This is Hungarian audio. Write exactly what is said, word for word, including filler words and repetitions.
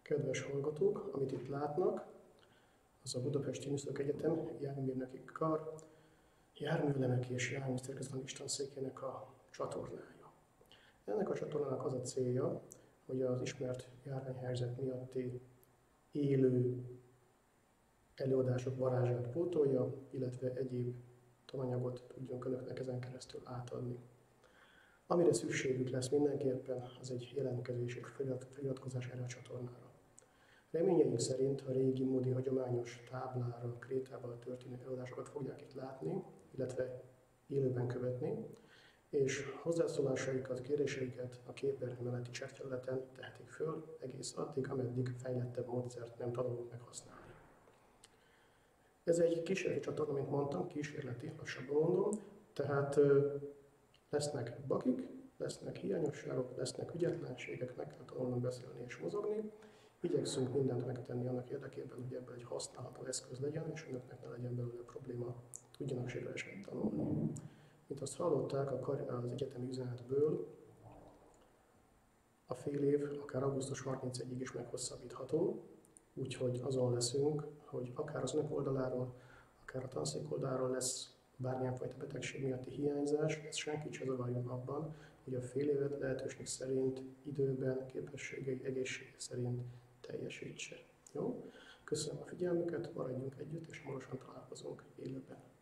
Kedves hallgatók, amit itt látnak, az a Budapesti Műszaki Egyetem járműmérnöki kar, járműelemek és járműszerkezet istenszékének a csatornája. Ennek a csatornának az a célja, hogy az ismert járványhelyzet miatti élő előadások varázsát pótolja, illetve egyéb tananyagot tudjunk önöknek ezen keresztül átadni. Amire szükségük lesz mindenképpen, az egy jelentkezés és feliratkozás erre a csatornára. Reményeink szerint a régi módi hagyományos táblára, krétával történő előadásokat fogják itt látni, illetve élőben követni, és hozzászólásaikat, kéréseiket a képernyő melletti chatfelületen tehetik föl egész addig, ameddig fejlettebb módszert nem tanulunk meg használni. Ez egy kísérleti csatorna, mint mondtam, kísérleti, lassabban mondom, tehát lesznek bakik, lesznek hiányosságok, lesznek ügyetlenségek, meg kell tanulnunk beszélni és mozogni. Igyekszünk mindent megtenni annak érdekében, hogy ebből egy használható eszköz legyen, és önöknek ne legyen belőle probléma, tudjanak sikeresen tanulni. Mint azt hallották az egyetemi üzenetből, a fél év akár augusztus harmincegyedikéig is meghosszabbítható, úgyhogy azon leszünk, hogy akár az önök oldaláról, akár a tanszék oldalról lesz bármilyen fajta betegség miatti hiányzás, ez senkit se zavarjon abban, hogy a fél évet lehetőség szerint, időben, képességei, egészsége szerint teljesítse. Jó? Köszönöm a figyelmüket, maradjunk együtt, és hamarosan találkozunk élőben.